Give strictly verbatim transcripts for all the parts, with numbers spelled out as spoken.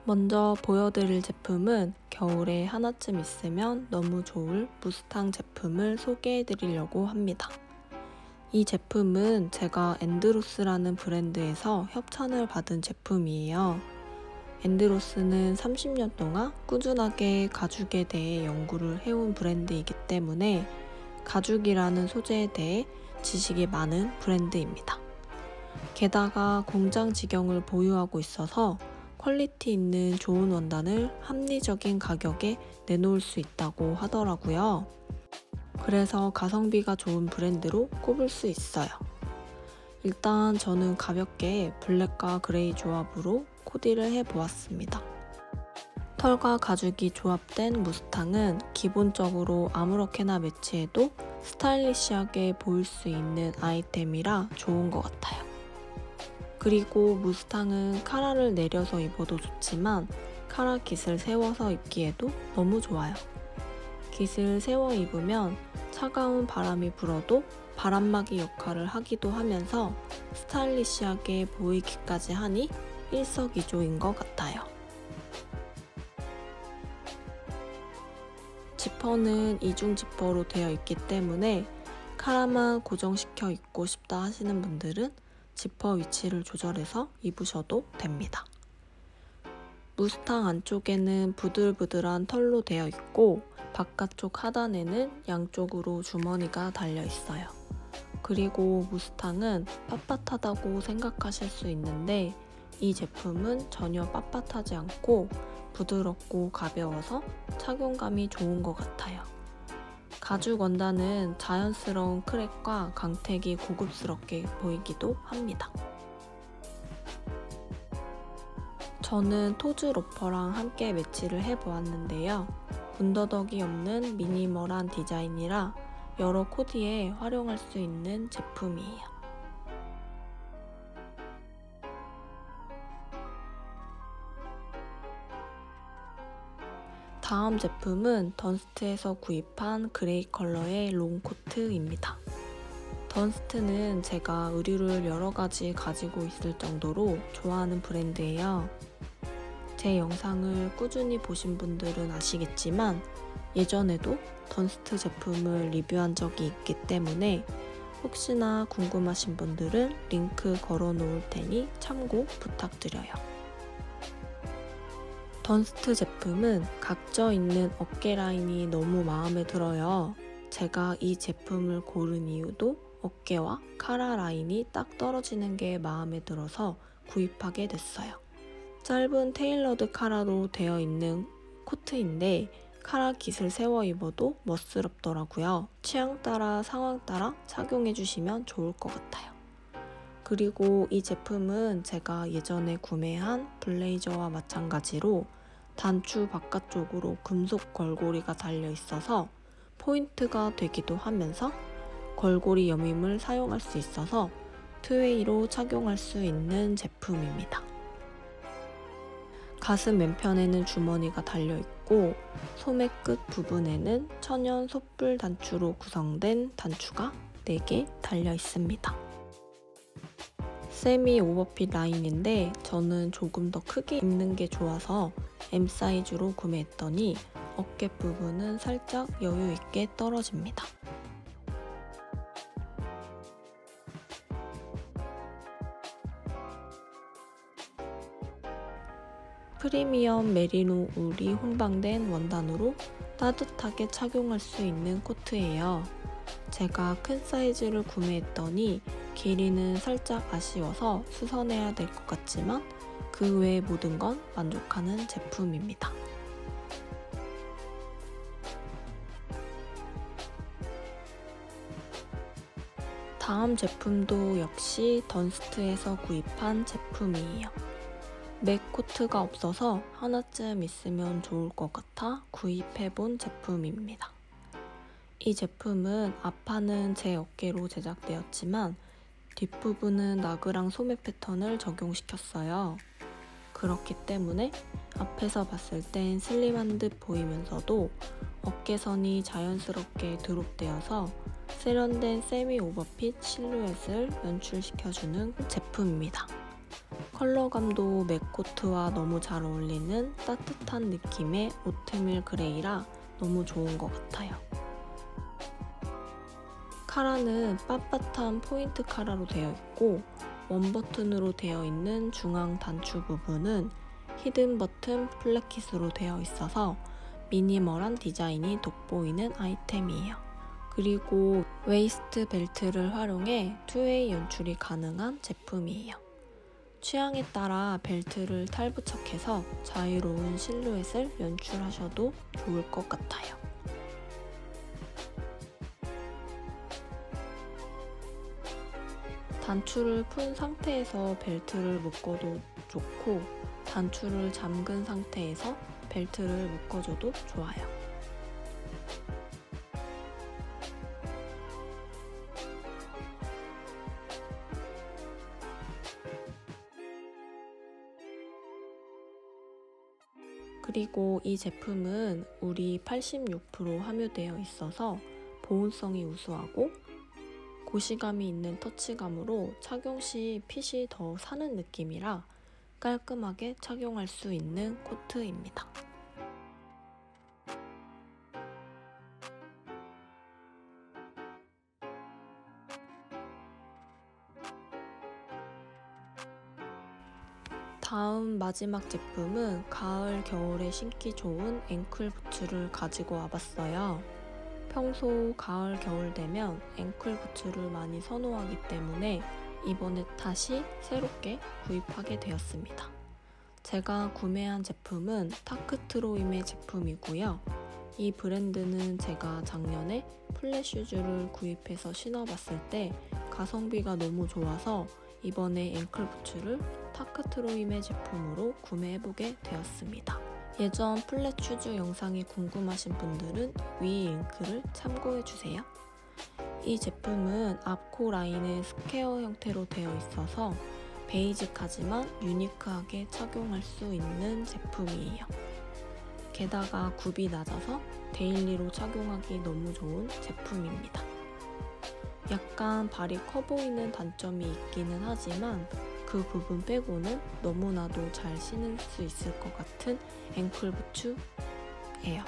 먼저 보여드릴 제품은 겨울에 하나쯤 있으면 너무 좋을 무스탕 제품을 소개해드리려고 합니다. 이 제품은 제가 앤드루스라는 브랜드에서 협찬을 받은 제품이에요. 앤드루스는 삼십 년 동안 꾸준하게 가죽에 대해 연구를 해온 브랜드이기 때문에 가죽이라는 소재에 대해 지식이 많은 브랜드입니다. 게다가 공장 직영을 보유하고 있어서 퀄리티 있는 좋은 원단을 합리적인 가격에 내놓을 수 있다고 하더라고요. 그래서 가성비가 좋은 브랜드로 꼽을 수 있어요. 일단 저는 가볍게 블랙과 그레이 조합으로 코디를 해보았습니다. 털과 가죽이 조합된 무스탕은 기본적으로 아무렇게나 매치해도 스타일리시하게 보일 수 있는 아이템이라 좋은 것 같아요. 그리고 무스탕은 카라를 내려서 입어도 좋지만 카라 깃을 세워서 입기에도 너무 좋아요. 깃을 세워 입으면 차가운 바람이 불어도 바람막이 역할을 하기도 하면서 스타일리시하게 보이기까지 하니 일석이조인 것 같아요. 지퍼는 이중 지퍼로 되어 있기 때문에 카라만 고정시켜 입고 싶다 하시는 분들은 지퍼 위치를 조절해서 입으셔도 됩니다. 무스탕 안쪽에는 부들부들한 털로 되어 있고 바깥쪽 하단에는 양쪽으로 주머니가 달려 있어요. 그리고 무스탕은 빳빳하다고 생각하실 수 있는데 이 제품은 전혀 빳빳하지 않고 부드럽고 가벼워서 착용감이 좋은 것 같아요. 가죽 원단은 자연스러운 크랙과 광택이 고급스럽게 보이기도 합니다. 저는 토즈 로퍼랑 함께 매치를 해보았는데요. 군더더기 없는 미니멀한 디자인이라 여러 코디에 활용할 수 있는 제품이에요. 다음 제품은 던스트에서 구입한 그레이 컬러의 롱코트입니다. 던스트는 제가 의류를 여러가지 가지고 있을 정도로 좋아하는 브랜드예요. 제 영상을 꾸준히 보신 분들은 아시겠지만 예전에도 던스트 제품을 리뷰한 적이 있기 때문에 혹시나 궁금하신 분들은 링크 걸어 놓을 테니 참고 부탁드려요. 던스트 제품은 각져 있는 어깨 라인이 너무 마음에 들어요. 제가 이 제품을 고른 이유도 어깨와 카라 라인이 딱 떨어지는 게 마음에 들어서 구입하게 됐어요. 짧은 테일러드 카라로 되어 있는 코트인데 카라 깃을 세워 입어도 멋스럽더라고요. 취향 따라 상황 따라 착용해주시면 좋을 것 같아요. 그리고 이 제품은 제가 예전에 구매한 블레이저와 마찬가지로 단추 바깥쪽으로 금속 걸고리가 달려 있어서 포인트가 되기도 하면서 걸고리 여밈을 사용할 수 있어서 투웨이로 착용할 수 있는 제품입니다. 가슴 맨편에는 주머니가 달려있고 소매 끝 부분에는 천연 솥불 단추로 구성된 단추가 네 개 달려있습니다. 세미 오버핏 라인인데 저는 조금 더 크게 입는 게 좋아서 엠 사이즈로 구매했더니 어깨 부분은 살짝 여유 있게 떨어집니다. 프리미엄 메리노 울이 혼방된 원단으로 따뜻하게 착용할 수 있는 코트예요. 제가 큰 사이즈를 구매했더니 길이는 살짝 아쉬워서 수선해야 될 것 같지만 그 외의 모든 건 만족하는 제품입니다. 다음 제품도 역시 던스트에서 구입한 제품이에요. 맥 코트가 없어서 하나쯤 있으면 좋을 것 같아 구입해본 제품입니다. 이 제품은 앞판은 제 어깨로 제작되었지만 뒷부분은 나그랑 소매 패턴을 적용시켰어요. 그렇기 때문에 앞에서 봤을 땐 슬림한 듯 보이면서도 어깨선이 자연스럽게 드롭되어서 세련된 세미 오버핏 실루엣을 연출시켜주는 제품입니다. 컬러감도 맥코트와 너무 잘 어울리는 따뜻한 느낌의 오트밀 그레이라 너무 좋은 것 같아요. 카라는 빳빳한 포인트 카라로 되어 있고 원 버튼으로 되어 있는 중앙 단추 부분은 히든 버튼 플랫킷으로 되어 있어서 미니멀한 디자인이 돋보이는 아이템이에요. 그리고 웨이스트 벨트를 활용해 투웨이 연출이 가능한 제품이에요. 취향에 따라 벨트를 탈부착해서 자유로운 실루엣을 연출하셔도 좋을 것 같아요. 단추를 푼 상태에서 벨트를 묶어도 좋고 단추를 잠근 상태에서 벨트를 묶어줘도 좋아요. 그리고 이 제품은 울이 팔십육 퍼센트 함유되어 있어서 보온성이 우수하고 고시감이 있는 터치감으로 착용 시 핏이 더 사는 느낌이라 깔끔하게 착용할 수 있는 코트입니다. 다음 마지막 제품은 가을, 겨울에 신기 좋은 앵클 부츠를 가지고 와봤어요. 평소 가을, 겨울 되면 앵클 부츠를 많이 선호하기 때문에 이번에 다시 새롭게 구입하게 되었습니다. 제가 구매한 제품은 타크트로임의 제품이고요. 이 브랜드는 제가 작년에 플랫슈즈를 구입해서 신어봤을 때 가성비가 너무 좋아서 이번에 앵클 부츠를 타크트로임의 제품으로 구매해보게 되었습니다. 예전 플랫슈즈 영상이 궁금하신 분들은 위 링크를 참고해주세요. 이 제품은 앞코 라인의 스퀘어 형태로 되어 있어서 베이직하지만 유니크하게 착용할 수 있는 제품이에요. 게다가 굽이 낮아서 데일리로 착용하기 너무 좋은 제품입니다. 약간 발이 커 보이는 단점이 있기는 하지만 그 부분 빼고는 너무나도 잘 신을 수 있을 것 같은 앵클 부츠예요.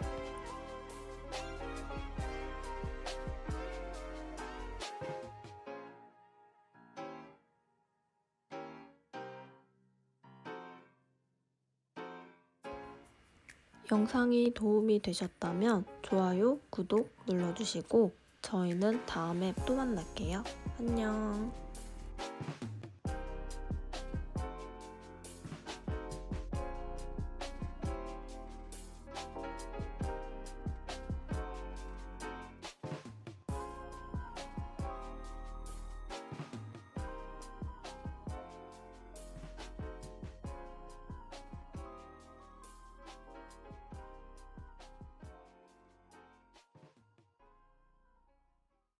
영상이 도움이 되셨다면 좋아요, 구독 눌러주시고 저희는 다음에 또 만날게요. 안녕.